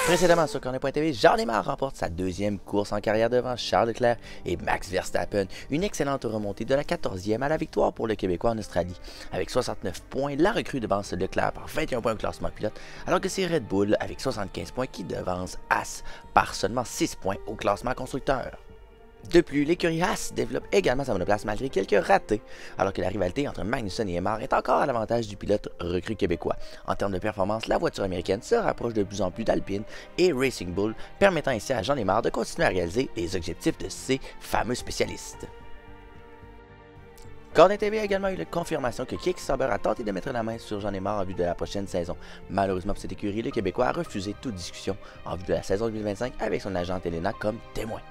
Précédemment sur Corner.tv, Jean-Némar remporte sa deuxième course en carrière devant Charles Leclerc et Max Verstappen. Une excellente remontée de la 14e à la victoire pour le Québécois en Australie. Avec 69 points, la recrue devance Leclerc par 21 points au classement pilote, alors que c'est Red Bull avec 75 points qui devance Haas par seulement 6 points au classement constructeur. De plus, l'écurie Haas développe également sa monoplace malgré quelques ratés, alors que la rivalité entre Magnussen et Émard est encore à l'avantage du pilote recru québécois. En termes de performance, la voiture américaine se rapproche de plus en plus d'Alpine et Racing Bull, permettant ainsi à Jean-Némar de continuer à réaliser les objectifs de ces fameux spécialistes. Corner.tv a également eu la confirmation que Kick-Sauber a tenté de mettre la main sur Jean-Némar en vue de la prochaine saison. Malheureusement pour cette écurie, le Québécois a refusé toute discussion en vue de la saison 2025 avec son agent Elena comme témoin.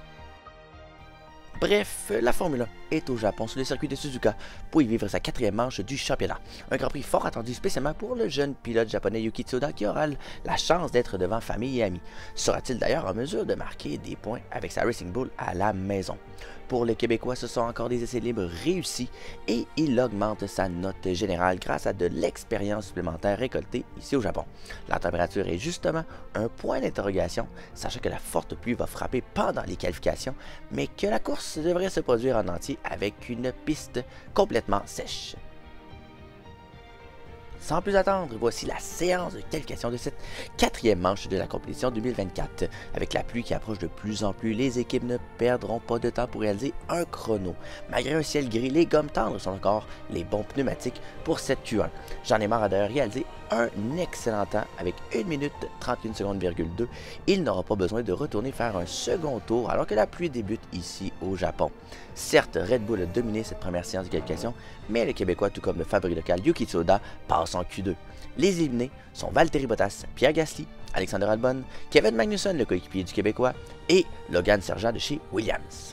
Bref, la Formule 1 est au Japon sur le circuit de Suzuka pour y vivre sa quatrième manche du championnat. Un Grand Prix fort attendu spécialement pour le jeune pilote japonais Yuki Tsunoda qui aura la chance d'être devant famille et amis. Sera-t-il d'ailleurs en mesure de marquer des points avec sa Racing Bull à la maison? Pour le Québécois, ce sont encore des essais libres réussis et il augmente sa note générale grâce à de l'expérience supplémentaire récoltée ici au Japon. La température est justement un point d'interrogation, sachant que la forte pluie va frapper pendant les qualifications, mais que la course devrait se produire en entier avec une piste complètement sèche. Sans plus attendre, voici la séance de qualification de cette quatrième manche de la compétition 2024. Avec la pluie qui approche de plus en plus, les équipes ne perdront pas de temps pour réaliser un chrono. Malgré un ciel gris, les gommes tendres sont encore les bons pneumatiques pour cette Q1. Jean-Némar a d'ailleurs réalisé un excellent temps avec 1 minute 31 secondes,2. Il n'aura pas besoin de retourner faire un second tour alors que la pluie débute ici au Japon. Certes, Red Bull a dominé cette première séance de qualification, mais le Québécois, tout comme le favori local Yuki Tsunoda, passe en Q2. Les éliminés sont Valtteri Bottas, Pierre Gasly, Alexander Albon, Kevin Magnussen, le coéquipier du Québécois, et Logan Sargent de chez Williams.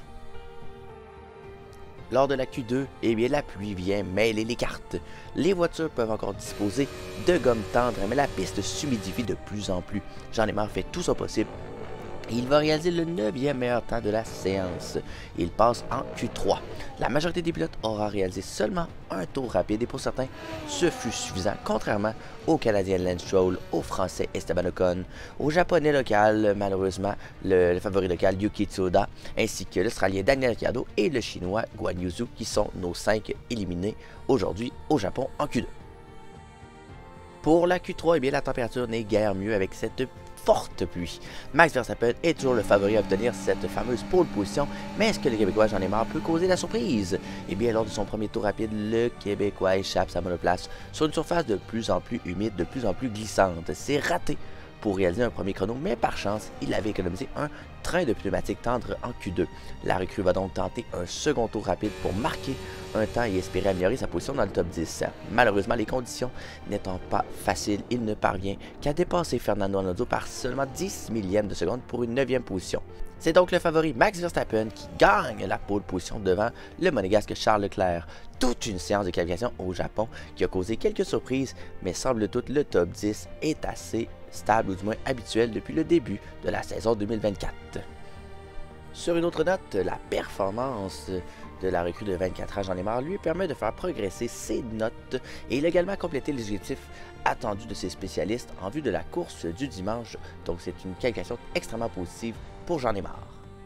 Lors de la Q2, eh bien, la pluie vient mêler les cartes. Les voitures peuvent encore disposer de gomme tendre, mais la piste s'humidifie de plus en plus. Jean-Némar fait tout son possible. Il va réaliser le 9e meilleur temps de la séance. Il passe en Q3. La majorité des pilotes aura réalisé seulement un tour rapide et pour certains, ce fut suffisant, contrairement au Canadien Lance Stroll, au Français Esteban Ocon, au Japonais local, malheureusement, le favori local Yuki Tsunoda, ainsi que l'Australien Daniel Ricciardo et le Chinois Guan Yu Zhou qui sont nos 5 éliminés aujourd'hui au Japon en Q2. Pour la Q3, eh bien, la température n'est guère mieux avec cette forte pluie. Max Verstappen est toujours le favori à obtenir cette fameuse pole position, mais est-ce que le Québécois Jean-Némar peut causer la surprise? Eh bien, lors de son premier tour rapide, le Québécois échappe sa monoplace sur une surface de plus en plus humide, de plus en plus glissante. C'est raté pour réaliser un premier chrono, mais par chance, il avait économisé un train de pneumatique tendre en Q2. La recrue va donc tenter un second tour rapide pour marquer un temps et espérer améliorer sa position dans le top 10. Malheureusement, les conditions n'étant pas faciles, il ne parvient qu'à dépasser Fernando Alonso par seulement 10 millièmes de seconde pour une 9e position. C'est donc le favori Max Verstappen qui gagne la pole position devant le monégasque Charles Leclerc. Toute une séance de qualification au Japon qui a causé quelques surprises, mais semble toute le top 10 est assez stable ou du moins habituel depuis le début de la saison 2024. Sur une autre note, la performance de la recrue de 24 ans Jean-Némar lui permet de faire progresser ses notes et il a également complété les objectifs attendus de ses spécialistes en vue de la course du dimanche, donc c'est une qualification extrêmement positive pour Jean-Némar.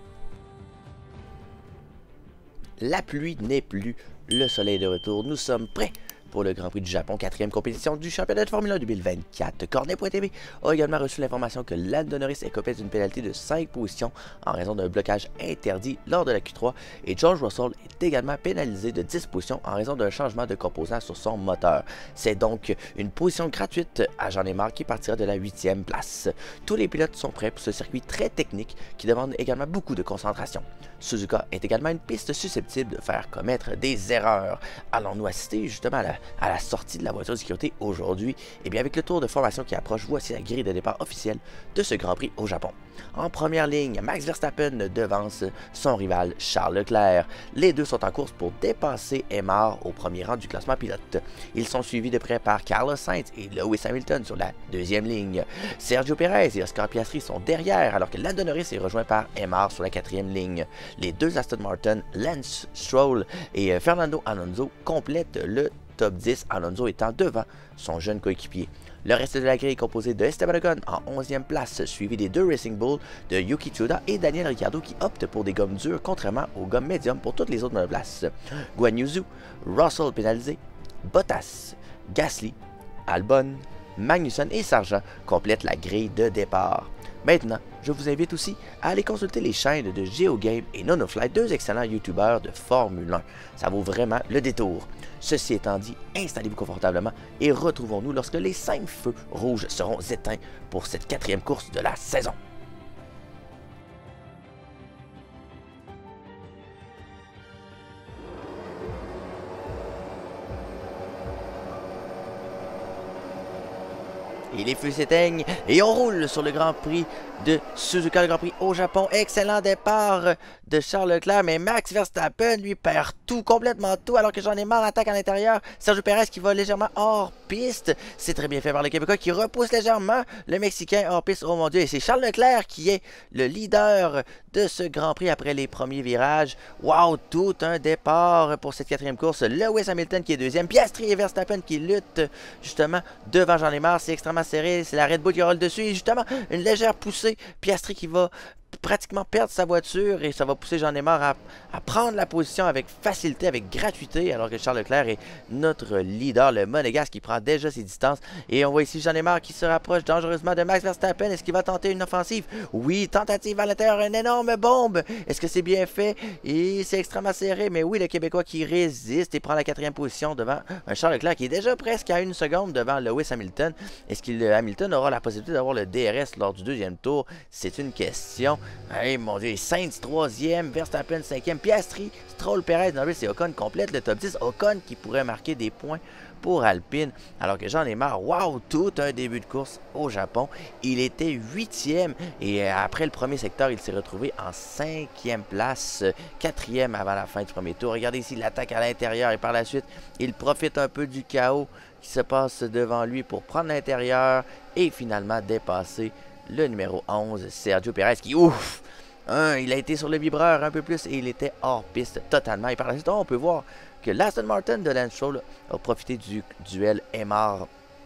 La pluie n'est plus, le soleil est de retour, nous sommes prêts pour le Grand Prix du Japon, 4e compétition du championnat de Formule 1 2024. Corner.tv a également reçu l'information que Lando Norris écopait d'une pénalité de 5 positions en raison d'un blocage interdit lors de la Q3 et George Russell est également pénalisé de 10 positions en raison d'un changement de composant sur son moteur. C'est donc une position gratuite à Jean-Némar qui partira de la 8e place. Tous les pilotes sont prêts pour ce circuit très technique qui demande également beaucoup de concentration. Suzuka est également une piste susceptible de faire commettre des erreurs. Allons-nous assister justement à la sortie de la voiture de sécurité aujourd'hui? Et bien avec le tour de formation qui approche, voici la grille de départ officielle de ce Grand Prix au Japon. En première ligne, Max Verstappen devance son rival Charles Leclerc. Les deux sont en course pour dépasser Émard au premier rang du classement pilote. Ils sont suivis de près par Carlos Sainz et Lewis Hamilton sur la deuxième ligne. Sergio Perez et Oscar Piastri sont derrière alors que Lando Norris est rejoint par Émard sur la 4e ligne. Les deux Aston Martin, Lance Stroll et Fernando Alonso complètent le top 10, Alonso étant devant son jeune coéquipier. Le reste de la grille est composé de Esteban Ocon en 11e place, suivi des deux Racing Bull de Yuki Tsunoda et Daniel Ricciardo qui optent pour des gommes dures, contrairement aux gommes médium pour toutes les autres monoplaces. Guan Yu Zhou, Russell pénalisé, Bottas, Gasly, Albon, Magnussen et Sargent complètent la grille de départ. Maintenant, je vous invite aussi à aller consulter les chaînes de GeoGame et NonoFly, deux excellents youtubeurs de Formule 1. Ça vaut vraiment le détour. Ceci étant dit, installez-vous confortablement et retrouvons-nous lorsque les 5 feux rouges seront éteints pour cette 4e course de la saison. Et les feux s'éteignent et on roule sur le Grand Prix de Suzuka, le Grand Prix au Japon. Excellent départ de Charles Leclerc, mais Max Verstappen lui perd tout, complètement tout, alors que j'en ai marre attaque à l'intérieur. Sergio Perez qui va légèrement hors piste. C'est très bien fait par le Québécois qui repousse légèrement le Mexicain hors piste. Oh mon Dieu, et c'est Charles Leclerc qui est le leader de ce Grand Prix après les premiers virages. Wow, tout un départ pour cette 4e course. Lewis Hamilton qui est 2e, Piastri et Verstappen qui luttent justement devant. J'en ai marre, c'est extrêmement serré, c'est la Red Bull qui aura le dessus et justement une légère poussée, Piastri qui va pratiquement perdre sa voiture et ça va pousser Jean Neymar à prendre la position avec facilité, avec gratuité, alors que Charles Leclerc est notre leader, le Monégasque qui prend déjà ses distances. Et on voit ici Jean Neymar qui se rapproche dangereusement de Max Verstappen. Est-ce qu'il va tenter une offensive? Oui, tentative à l'intérieur, une énorme bombe. Est-ce que c'est bien fait? Et c'est extrêmement serré, mais oui, le Québécois qui résiste et prend la 4e position devant un Charles Leclerc qui est déjà presque à 1 seconde devant Lewis Hamilton. Est-ce que Hamilton aura la possibilité d'avoir le DRS lors du 2e tour? C'est une question. Hey, mon Dieu, Sainz 3e, Verstappen 5e, Piastri, Stroll, Perez, Norris et Ocon complètent le top 10. Ocon qui pourrait marquer des points pour Alpine, alors que Jean Neymar, wow, tout un début de course au Japon. Il était 8e et après le premier secteur, il s'est retrouvé en 5e place, 4e avant la fin du premier tour. Regardez ici l'attaque à l'intérieur et par la suite, il profite un peu du chaos qui se passe devant lui pour prendre l'intérieur et finalement dépasser le numéro 11, Sergio Perez, qui, ouf, il a été sur le vibreur un peu plus et il était hors piste totalement. Et par la suite, on peut voir que l'Aston Martin de Lance Stroll a profité du duel Aymar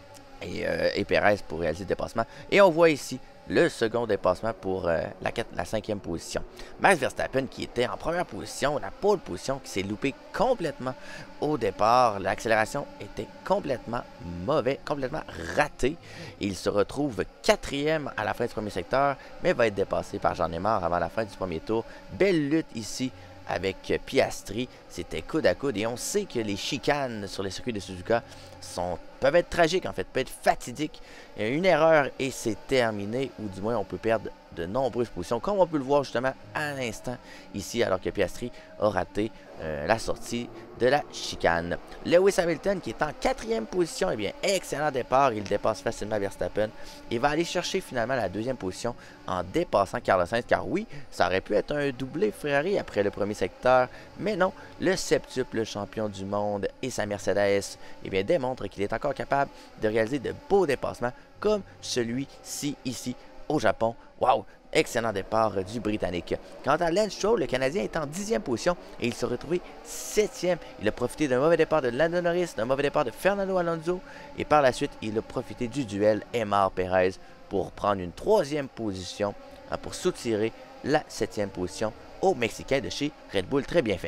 et Perez pour réaliser le dépassement. Et on voit ici le second dépassement pour la 5e position. Max Verstappen qui était en première position, la pole position qui s'est loupé complètement au départ. L'accélération était complètement mauvaise, complètement ratée. Il se retrouve 4e à la fin du premier secteur, mais va être dépassé par Jean Neymar avant la fin du premier tour. Belle lutte ici avec Piastri, c'était coude à coude et on sait que les chicanes sur les circuits de Suzuka peuvent être tragiques en fait, peuvent être fatidiques. Il y a une erreur et c'est terminé, ou du moins on peut perdre de nombreuses positions, comme on peut le voir justement à l'instant ici, alors que Piastri a raté la sortie de la chicane. Lewis Hamilton qui est en 4e position, eh bien excellent départ, il dépasse facilement Verstappen et va aller chercher finalement la 2e position en dépassant Carlos Sainz, car oui, ça aurait pu être un doublé Ferrari après le premier secteur, mais non, le septuple champion du monde et sa Mercedes eh bien, démontre qu'il est encore capable de réaliser de beaux dépassements comme celui-ci ici au Japon. Wow! Excellent départ du Britannique. Quant à Lance Stroll, le Canadien est en 10e position et il s'est retrouvé 7e. Il a profité d'un mauvais départ de Lando Norris, d'un mauvais départ de Fernando Alonso et par la suite, il a profité du duel Aymar-Perez pour prendre une 3e position pour soutirer la 7e position au Mexicain de chez Red Bull. Très bien fait.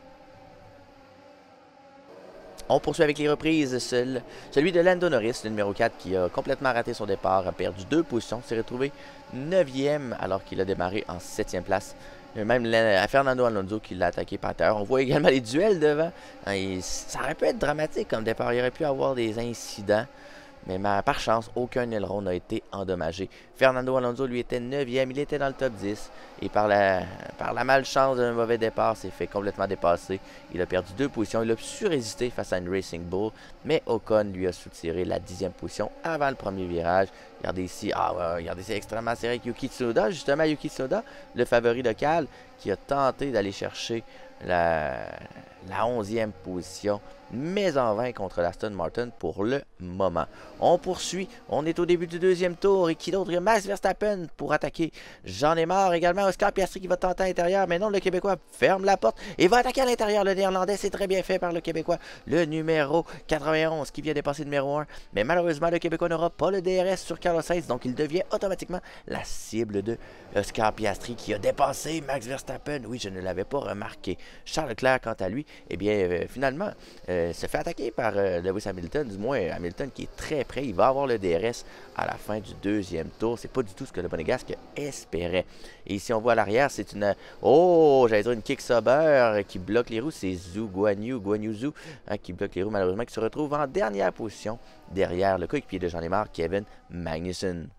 On poursuit avec les reprises, celui de Lando Norris, le numéro 4, qui a complètement raté son départ, a perdu 2 positions, s'est retrouvé 9e alors qu'il a démarré en 7e place. Même Fernando Alonso qui l'a attaqué par terre. On voit également les duels devant. Ça aurait pu être dramatique comme départ, il aurait pu avoir des incidents. Mais par chance, aucun aileron n'a été endommagé. Fernando Alonso, lui, était 9e, il était dans le top 10. Et par la malchance d'un mauvais départ, s'est fait complètement dépasser. Il a perdu 2 positions, il a su résister face à une Racing Bull. Mais Ocon lui a soutiré la 10e position avant le premier virage. Regardez ici, regardez, c'est extrêmement serré avec Yuki Tsunoda. Justement, Yuki Tsunoda, le favori local, qui a tenté d'aller chercher la 11e position mais en vain contre l'Aston Martin pour le moment. On poursuit, on est au début du deuxième tour et qui d'autre que Max Verstappen pour attaquer. J'en ai marre également, Oscar Piastri qui va tenter à l'intérieur, mais non, le Québécois ferme la porte et va attaquer à l'intérieur. Le Néerlandais, c'est très bien fait par le Québécois, le numéro 91 qui vient dépasser le numéro 1, mais malheureusement le Québécois n'aura pas le DRS sur Carlos Sainz, donc il devient automatiquement la cible de Oscar Piastri qui a dépassé Max Verstappen. Oui, je ne l'avais pas remarqué. Charles Leclerc, quant à lui, eh bien, finalement, se fait attaquer par Lewis Hamilton, du moins Hamilton qui est très près. Il va avoir le DRS à la fin du deuxième tour. C'est pas du tout ce que le Monégasque espérait. Et ici, on voit à l'arrière, c'est une... Oh, j'allais dire une kick Sauber qui bloque les roues. C'est Guanyu Zhou qui bloque les roues, malheureusement, qui se retrouve en dernière position derrière le coéquipier de Jean-Lémar, Kevin Magnussen.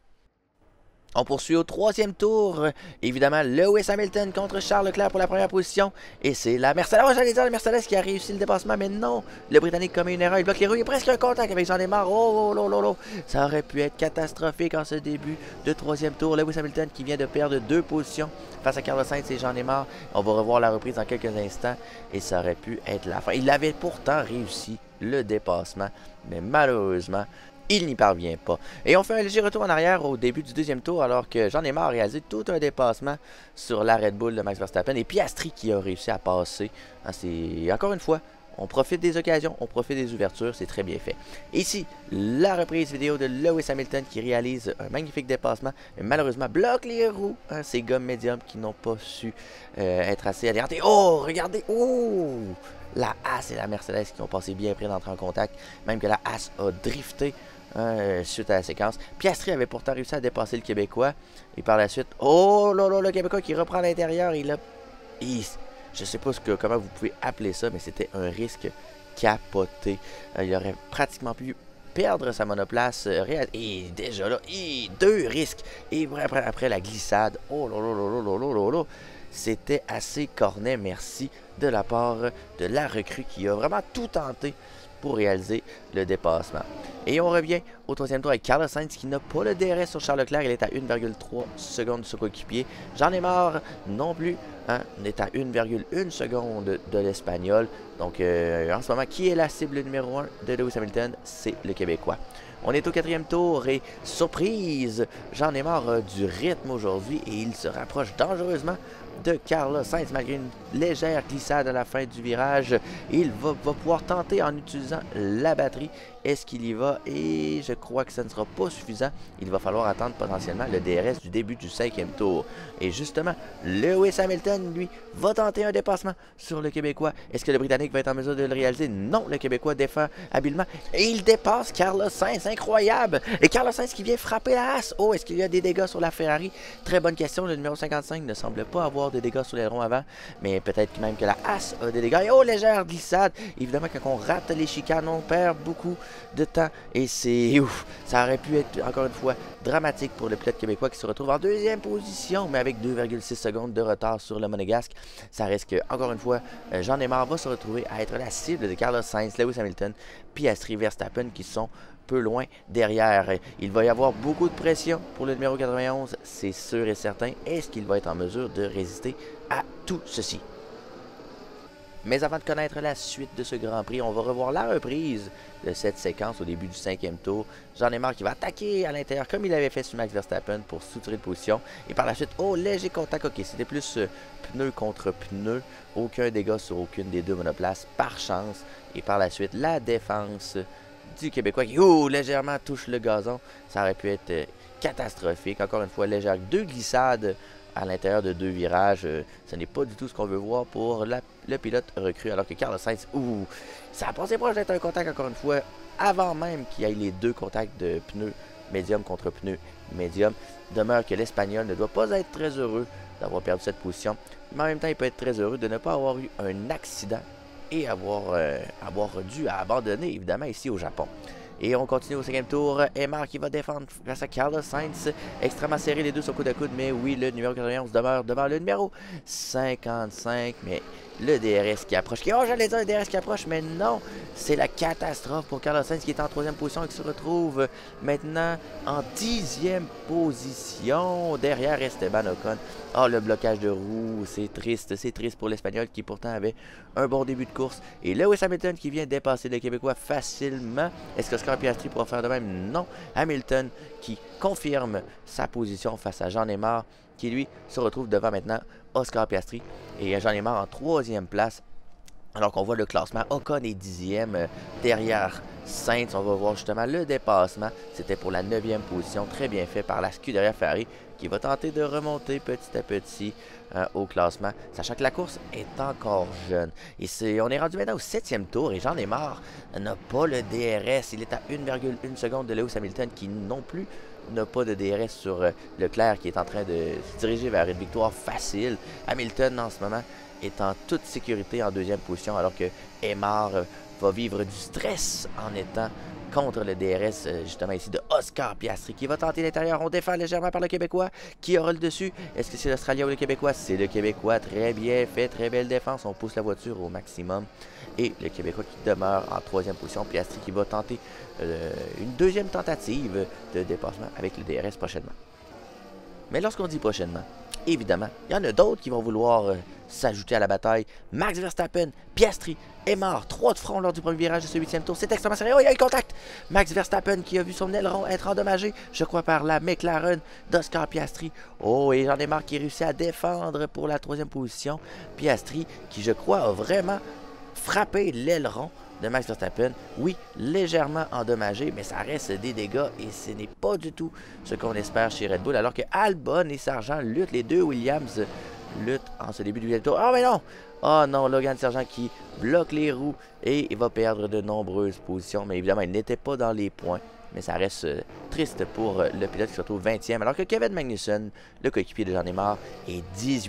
On poursuit au troisième tour. Évidemment, Lewis Hamilton contre Charles Leclerc pour la première position. Et c'est la Mercedes. Oh, j'allais dire la Mercedes qui a réussi le dépassement, mais non. Le Britannique commet une erreur. Il bloque les roues. Il y a presque un contact avec Jean-Lémar. Oh, lolo. Ça aurait pu être catastrophique en ce début de troisième tour. Lewis Hamilton qui vient de perdre 2 positions face à Carlos Sainz et Jean-Lémar. On va revoir la reprise dans quelques instants. Et ça aurait pu être la fin. Il avait pourtant réussi le dépassement. Mais malheureusement, il n'y parvient pas. Et on fait un léger retour en arrière au début du deuxième tour alors que Jean-Lémar a réalisé tout un dépassement sur la Red Bull de Max Verstappen et Piastri qui a réussi à passer. C'est encore une fois, on profite des occasions, on profite des ouvertures, c'est très bien fait. Ici, la reprise vidéo de Lewis Hamilton qui réalise un magnifique dépassement, mais malheureusement bloque les roues. Ces gommes médiums qui n'ont pas su être assez adhérentes. Oh, regardez, oh! La Haas et la Mercedes qui ont passé bien près d'entrer en contact, même que la Haas a drifté suite à la séquence. Piastri avait pourtant réussi à dépasser le Québécois. Et par la suite, oh là là, le Québécois qui reprend à l'intérieur. Je sais pas comment vous pouvez appeler ça, mais c'était un risque capoté. Il aurait pratiquement pu perdre sa monoplace. Et déjà là, 2 risques. Et après la glissade, oh là là là là là là là. C'était assez cornet, merci, de la part de la recrue qui a vraiment tout tenté pour réaliser le dépassement. Et on revient au troisième tour avec Carlos Sainz qui n'a pas le DRS sur Charles Leclerc. Il est à 1,3 secondes de son coéquipier. Jean-Lémar non plus. On est à 1,1 seconde de l'Espagnol. Donc en ce moment, qui est la cible numéro 1 de Lewis Hamilton? C'est le Québécois. On est au quatrième tour et surprise, Jean-Lémar a du rythme aujourd'hui et il se rapproche dangereusement de Carlos Sainz malgré une légère glissade à la fin du virage. Il va pouvoir tenter en utilisant la batterie. Est-ce qu'il y va? Et je crois que ça ne sera pas suffisant. Il va falloir attendre potentiellement le DRS du début du 5e tour. Et justement, Lewis Hamilton, lui, va tenter un dépassement sur le Québécois. Est-ce que le Britannique va être en mesure de le réaliser? Non, le Québécois défend habilement. Et il dépasse Carlos Sainz, incroyable! Et Carlos Sainz qui vient frapper la Haas. Oh, est-ce qu'il y a des dégâts sur la Ferrari? Très bonne question. Le numéro 55 ne semble pas avoir de dégâts sur l'aileron avant. Mais peut-être même que la Haas a des dégâts. Et oh, légère glissade! Évidemment, quand on rate les chicanes, on perd beaucoup de temps et c'est ouf, ça aurait pu être encore une fois dramatique pour le pilote québécois qui se retrouve en deuxième position mais avec 2,6 secondes de retard sur le Monégasque. Ça risque que, encore une fois, Jean-Lémar va se retrouver à être la cible de Carlos Sainz, Lewis Hamilton, Piastri, Verstappen qui sont peu loin derrière. Il va y avoir beaucoup de pression pour le numéro 91, c'est sûr et certain. Est-ce qu'il va être en mesure de résister à tout ceci? Mais avant de connaître la suite de ce Grand Prix, on va revoir la reprise de cette séquence au début du 5e tour. Jean-Lémar qui va attaquer à l'intérieur comme il avait fait sur Max Verstappen pour soutirer de position. Et par la suite, oh, léger contact. Ok, c'était plus pneu contre pneu. Aucun dégât sur aucune des deux monoplaces par chance. Et par la suite, la défense du Québécois qui, oh, légèrement touche le gazon. Ça aurait pu être catastrophique. Encore une fois, légère 2 glissades à l'intérieur de 2 virages. Ce n'est pas du tout ce qu'on veut voir pour le pilote recru. Alors que Carlos Sainz, ça a passé proche d'être un contact encore une fois avant même qu'il y ait les 2 contacts de pneus médium contre pneus médium. Demeure que l'Espagnol ne doit pas être très heureux d'avoir perdu cette position. Mais en même temps, il peut être très heureux de ne pas avoir eu un accident et avoir dû abandonner évidemment ici au Japon. Et on continue au 5e tour. Aymar qui va défendre face à Carlos Sainz. Extrêmement serré, les deux sont coude à coude. Mais oui, le numéro 91 demeure devant le numéro 55. Mais le DRS qui approche. Oh, j'allais dire le DRS qui approche, mais non. C'est la catastrophe pour Carlos Sainz qui est en 3e position et qui se retrouve maintenant en 10e position derrière Esteban Ocon. Oh, le blocage de roue, c'est triste pour l'Espagnol qui pourtant avait un bon début de course. Et Lewis Hamilton qui vient dépasser le Québécois facilement. Est-ce que Oscar Piastri pourra faire de même? Non. Hamilton qui confirme sa position face à Jean Aymar qui lui se retrouve devant maintenant Oscar Piastri. Et Jean Aymar en 3e place. Alors qu'on voit le classement, Ocon est 10e derrière Sainz. On va voir justement le dépassement. C'était pour la 9e position. Très bien fait par la Scuderia Ferrari qui va tenter de remonter petit à petit au classement. Sachant que la course est encore jeune. Et on est rendu maintenant au 7e tour et Jean Aymar n'a pas le DRS. Il est à 1,1 seconde de Lewis Hamilton qui non plus n'a pas de DRS sur Leclerc qui est en train de se diriger vers une victoire facile. Hamilton en ce moment est en toute sécurité en 2e position alors que Aymar va vivre du stress en étant contre le DRS justement ici de Oscar Piastri qui va tenter l'intérieur. On défend légèrement par le Québécois qui aura le dessus. Est-ce que c'est l'Australien ou le Québécois? C'est le Québécois. Très bien fait, très belle défense. On pousse la voiture au maximum. Et le Québécois qui demeure en 3e position. Piastri qui va tenter une 2e tentative de dépassement avec le DRS prochainement. Mais lorsqu'on dit prochainement, évidemment, il y en a d'autres qui vont vouloir s'ajouter à la bataille. Max Verstappen, Piastri, Aymar, 3 de front lors du premier virage de ce 8e tour. C'est extrêmement sérieux. Oh, il y a eu contact. Max Verstappen qui a vu son aileron être endommagé, je crois, par la McLaren d'Oscar Piastri. Oh, et Jean Aymar qui réussit à défendre pour la 3e position. Piastri qui, je crois, a vraiment frappé l'aileron de Max Verstappen. Oui, légèrement endommagé, mais ça reste des dégâts et ce n'est pas du tout ce qu'on espère chez Red Bull. Alors que Albon et Sargent luttent, les deux Williams luttent en ce début du 8e tour. Oh, mais non! Oh non, Logan Sargent qui bloque les roues et il va perdre de nombreuses positions. Mais évidemment, il n'était pas dans les points. Mais ça reste triste pour le pilote qui se retrouve 20e. Alors que Kevin Magnussen, le coéquipier de Jean Aymar, est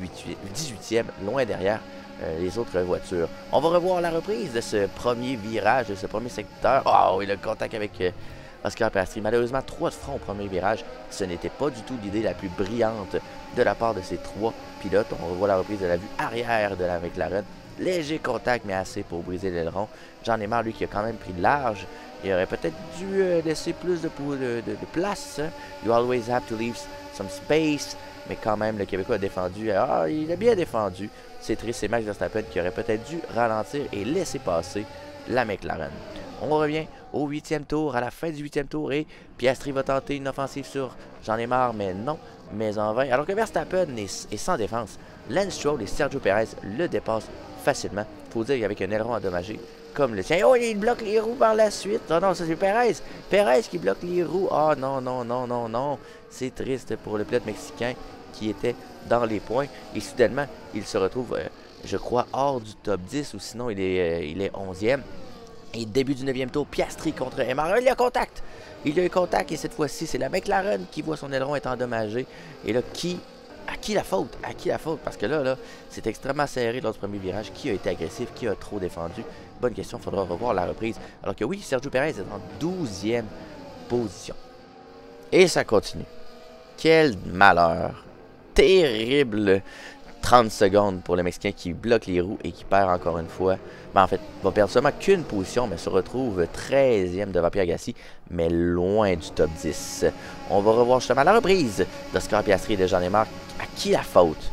18e, loin derrière les autres voitures. On va revoir la reprise de ce premier virage, de ce premier secteur. Oh, et le contact avec Oscar Piastri. Malheureusement, 3 de front au premier virage. Ce n'était pas du tout l'idée la plus brillante de la part de ces 3 pilotes. On revoit la reprise de la vue arrière de la McLaren. Léger contact, mais assez pour briser l'aileron. Jean Aymar, lui, qui a quand même pris de large. Il aurait peut-être dû laisser plus de place. You always have to leave some space. Mais quand même, le Québécois a défendu. Ah, il a bien défendu. C'est triste, c'est Max Verstappen qui aurait peut-être dû ralentir et laisser passer la McLaren. On revient au 8e tour, à la fin du 8e tour, et Piastri va tenter une offensive sur Jean Aymar, mais non, mais en vain. Alors que Verstappen est sans défense, Lance Stroll et Sergio Perez le dépassent facilement. Il faut dire qu'avec un aileron endommagé comme le tien. Oh, il bloque les roues par la suite. Oh non, ça c'est Perez. Perez qui bloque les roues. Oh non, non, non, non, non. C'est triste pour le pilote mexicain qui était dans les points. Et soudainement, il se retrouve, je crois, hors du top 10 ou sinon il est 11e. Et début du 9e tour, Piastri contre Aymar. Il y a contact. Il y a eu contact et cette fois-ci, c'est la McLaren qui voit son aileron être endommagé. Et là, à qui la faute? À qui la faute? Parce que là, c'est extrêmement serré lors du premier virage. Qui a été agressif? Qui a trop défendu? Bonne question, il faudra revoir la reprise. Alors que oui, Sergio Perez est en 12e position. Et ça continue. Quel malheur. Terrible 30 secondes pour le Mexicain qui bloque les roues et qui perd encore une fois. Ben, en fait, va perdre seulement qu'une position, mais se retrouve 13e devant Pierre Gasly, mais loin du top 10. On va revoir justement la reprise d'Oscar Piastri et de Jean Aymar. À qui la faute?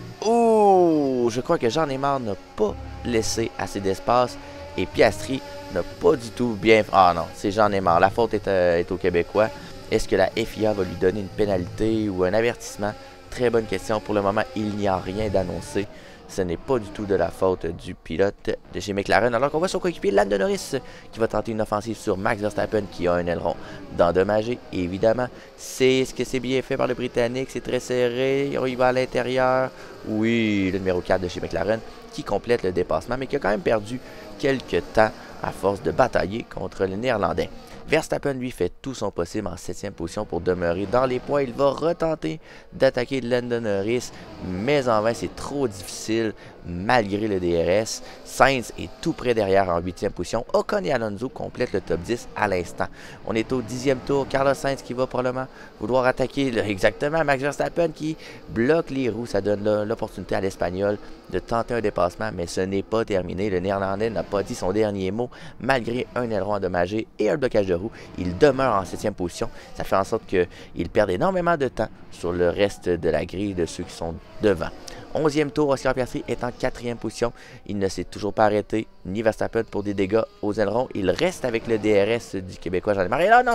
Oh, je crois que Jean Aymar n'a pas laissé assez d'espace et Piastri n'a pas du tout bien... Ah non, c'est Jean Aymar. La faute est au Québécois. Est-ce que la FIA va lui donner une pénalité ou un avertissement? Très bonne question. Pour le moment, il n'y a rien d'annoncé. Ce n'est pas du tout de la faute du pilote de chez McLaren. Alors qu'on voit son coéquipier Lando Norris qui va tenter une offensive sur Max Verstappen qui a un aileron d'endommagé. Évidemment, c'est ce que c'est bien fait par le Britannique. C'est très serré. Il va à l'intérieur. Oui, le numéro 4 de chez McLaren qui complète le dépassement, mais qui a quand même perdu quelques temps à force de batailler contre le Néerlandais. Verstappen, lui, fait tout son possible en 7e position pour demeurer dans les points. Il va retenter d'attaquer Lando Norris, mais en vain, c'est trop difficile malgré le DRS. Sainz est tout près derrière en 8e position. Ocon et Alonso complètent le top 10 à l'instant. On est au 10e tour. Carlos Sainz qui va probablement vouloir attaquer exactement Max Verstappen qui bloque les roues. Ça donne l'opportunité à l'Espagnol de tenter un dépassement, mais ce n'est pas terminé. Le Néerlandais n'a pas dit son dernier mot malgré un aileron endommagé et un blocage de roue. Il demeure en 7e position. Ça fait en sorte qu'il perd énormément de temps sur le reste de la grille de ceux qui sont devant. 11e tour, Oscar Piastri est en 4e position. Il ne s'est toujours pas arrêté, ni Verstappen pour des dégâts aux ailerons. Il reste avec le DRS du Québécois Jean Desmarais. Non.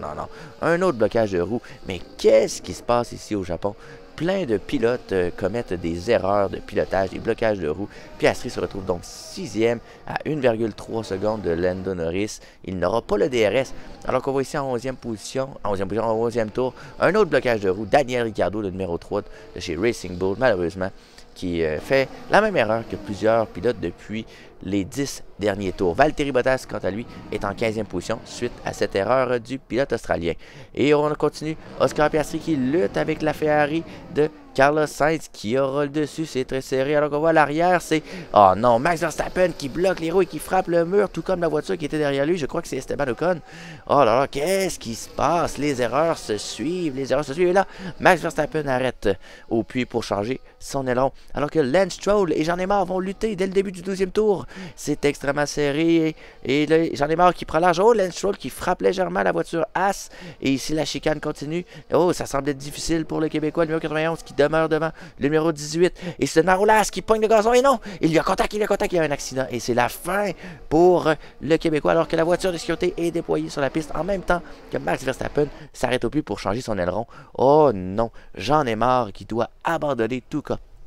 Un autre blocage de roue. Mais qu'est-ce qui se passe ici au Japon? Plein de pilotes commettent des erreurs de pilotage, des blocages de roues. Piastri se retrouve donc 6e à 1,3 secondes de Lando Norris. Il n'aura pas le DRS, alors qu'on voit ici en 11e position, en 11e tour, un autre blocage de roue. Daniel Ricciardo, le numéro 3 de chez Racing Bull, malheureusement, qui fait la même erreur que plusieurs pilotes depuis les 10 derniers tours. Valtteri Bottas, quant à lui, est en 15e position suite à cette erreur du pilote australien. Et on continue. Oscar Piastri qui lutte avec la Ferrari de Carlos Sainz qui aura le dessus. C'est très serré. Alors qu'on voit à l'arrière, c'est... Oh non, Max Verstappen qui bloque les roues et qui frappe le mur, tout comme la voiture qui était derrière lui. Je crois que c'est Esteban Ocon. Oh là là, qu'est-ce qui se passe? Les erreurs se suivent. Et là, Max Verstappen arrête au puits pour changer son aileron. Alors que Lance Stroll et Jean Desmarais vont lutter dès le début du 12e tour. C'est extrêmement serré. Et là, Jean Desmarais qui prend large. Oh, Lance Stroll qui frappe légèrement la voiture As. Et ici, la chicane continue. Oh, ça semble être difficile pour le Québécois, le numéro 91 qui demeure devant le numéro 18. Et c'est Maroulas qui pogne le gazon. Et non, il y a contact, il y a un accident. Et c'est la fin pour le Québécois alors que la voiture de sécurité est déployée sur la piste en même temps que Max Verstappen s'arrête au puits pour changer son aileron. Oh non, Jean Desmarais qui doit abandonner tout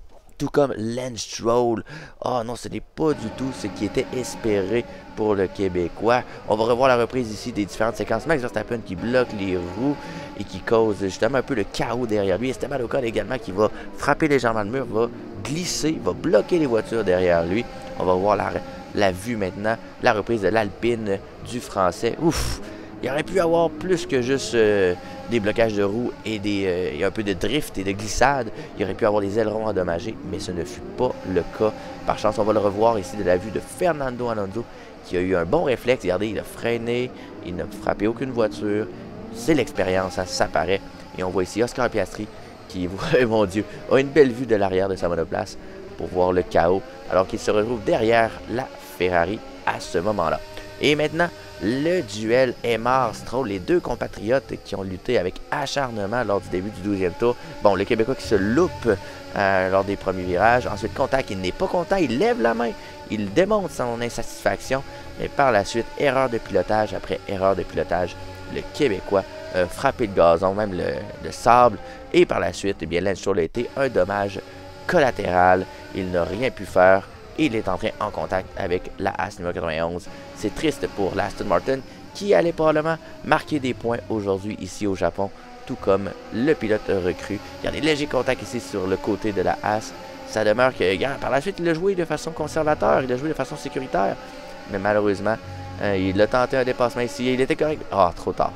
comme Lance Stroll. Oh non, ce n'est pas du tout ce qui était espéré pour le Québécois. On va revoir la reprise ici des différentes séquences. Max Verstappen qui bloque les roues et qui cause justement un peu le chaos derrière lui. Esteban Ocon également qui va frapper légèrement le mur, va glisser, va bloquer les voitures derrière lui. On va voir la vue maintenant, la reprise de l'Alpine du Français. Ouf! Il aurait pu avoir plus que juste des blocages de roues et un peu de drift et de glissade. Il aurait pu avoir des ailerons endommagés, mais ce ne fut pas le cas. Par chance, on va le revoir ici de la vue de Fernando Alonso, qui a eu un bon réflexe. Regardez, il a freiné, il n'a frappé aucune voiture. C'est l'expérience, ça paraît. Et on voit ici Oscar Piastri, qui, mon Dieu, a une belle vue de l'arrière de sa monoplace pour voir le chaos, alors qu'il se retrouve derrière la Ferrari à ce moment-là. Et maintenant, le duel Émard-Stroll, les deux compatriotes qui ont lutté avec acharnement lors du début du 12e tour. Bon, le Québécois qui se loupe lors des premiers virages. Ensuite, contact, il n'est pas content, il lève la main, il démontre son insatisfaction. Mais par la suite, erreur de pilotage après erreur de pilotage. Le Québécois a frappé le gazon, même le sable. Et par la suite, eh bien, Lance Stroll a été un dommage collatéral. Il n'a rien pu faire. Et il est entré en contact avec la As numéro 91. C'est triste pour l'Aston Martin qui allait probablement marquer des points aujourd'hui ici au Japon, tout comme le pilote recru. Il y a des légers contacts ici sur le côté de la As. Ça demeure que par la suite, il a joué de façon conservateur, il a joué de façon sécuritaire. Mais malheureusement, il a tenté un dépassement ici et il était correct. Ah, trop tard.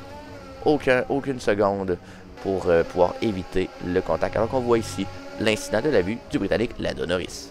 Aucune seconde pour pouvoir éviter le contact. Alors qu'on voit ici l'incident de la vue du Britannique Lando Norris.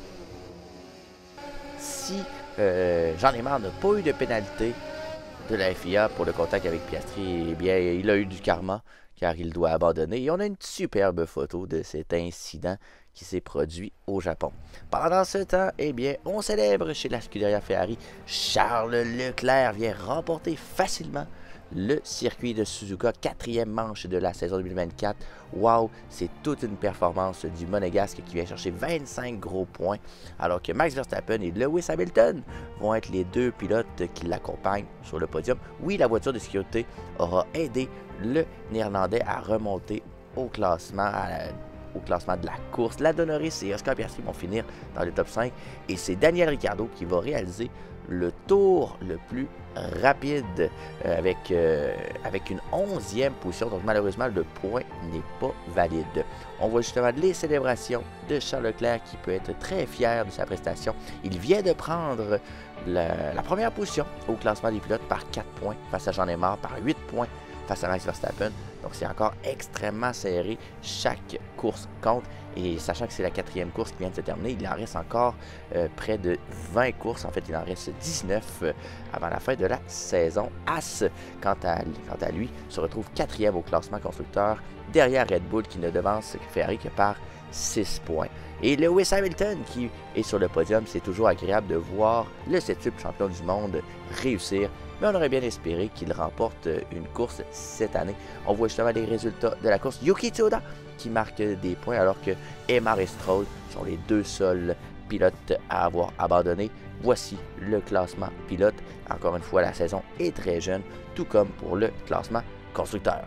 Si Jean Desmarais n'a pas eu de pénalité de la FIA pour le contact avec Piastri, eh bien, il a eu du karma car il doit abandonner. Et on a une superbe photo de cet incident qui s'est produit au Japon. Pendant ce temps, eh bien, on célèbre chez la Scuderia Ferrari. Charles Leclerc vient remporter facilement le circuit de Suzuka, 4e manche de la saison 2024. Wow, c'est toute une performance du Monégasque qui vient chercher 25 gros points, alors que Max Verstappen et Lewis Hamilton vont être les deux pilotes qui l'accompagnent sur le podium. Oui, la voiture de sécurité aura aidé le Néerlandais à remonter au classement, de la course. Lando Norris et Oscar Piastri vont finir dans le top 5 et c'est Daniel Ricciardo qui va réaliser le tour le plus rapide avec une 11e position. Donc malheureusement, le point n'est pas valide. On voit justement les célébrations de Charles Leclerc qui peut être très fier de sa prestation. Il vient de prendre la première position au classement des pilotes par 4 points face à J'en ai marre, par 8 points face à Max Verstappen. Donc c'est encore extrêmement serré. Chaque course compte. Et sachant que c'est la 4e course qui vient de se terminer, il en reste encore près de 20 courses. En fait, il en reste 19 avant la fin de la saison. As, quant à lui, se retrouve 4e au classement constructeur, derrière Red Bull qui ne devance Ferrari que par 6 points. Et Lewis Hamilton qui est sur le podium, c'est toujours agréable de voir le 7e champion du monde réussir. Mais on aurait bien espéré qu'il remporte une course cette année. On voit justement les résultats de la course. Yuki Tsunoda qui marque des points alors que Emma et Stroll sont les deux seuls pilotes à avoir abandonné. Voici le classement pilote. Encore une fois, la saison est très jeune, tout comme pour le classement constructeur.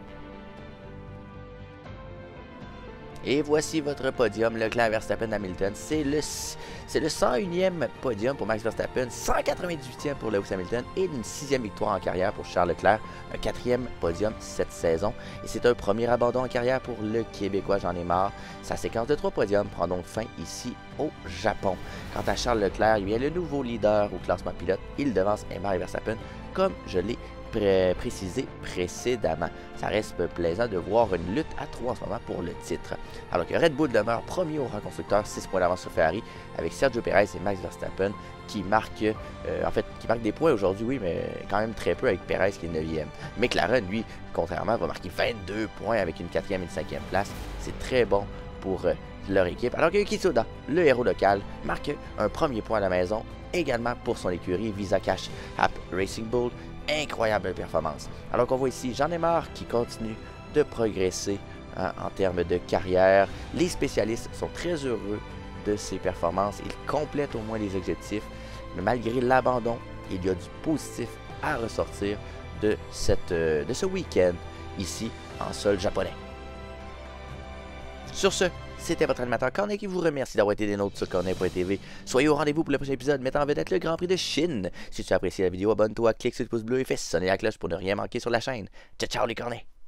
Et voici votre podium, Leclerc, Verstappen, Hamilton. C'est le 101e podium pour Max Verstappen, 198e pour Lewis Hamilton et une 6e victoire en carrière pour Charles Leclerc. Un 4e podium cette saison. Et c'est un premier abandon en carrière pour le Québécois J'en ai marre. Sa séquence de 3 podiums prend donc fin ici au Japon. Quant à Charles Leclerc, il est le nouveau leader au classement pilote. Il devance Emma et Verstappen comme je l'ai précisé précédemment. Ça reste plaisant de voir une lutte à 3 en ce moment pour le titre. Alors que Red Bull demeure premier au rang constructeur, 6 points d'avance sur Ferrari, avec Sergio Perez et Max Verstappen qui marquent des points aujourd'hui, oui, mais quand même très peu avec Perez qui est 9e. McLaren, lui, contrairement, va marquer 22 points avec une 4e et une 5e place. C'est très bon pour leur équipe. Alors que Yuki Tsunoda, le héros local, marque un premier point à la maison, également pour son écurie Visa Cash App Racing Bull. Incroyable performance. Alors qu'on voit ici J'en ai marre qui continue de progresser en termes de carrière. Les spécialistes sont très heureux de ses performances. Il complète au moins les objectifs. Mais malgré l'abandon, il y a du positif à ressortir de ce week-end ici en sol japonais. Sur ce, c'était votre animateur Cornet qui vous remercie d'avoir été des nôtres sur Cornet.tv. Soyez au rendez-vous pour le prochain épisode mettant en vedette le Grand Prix de Chine. Si tu as apprécié la vidéo, abonne-toi, clique sur le pouce bleu et fais sonner la cloche pour ne rien manquer sur la chaîne. Ciao ciao les Cornets!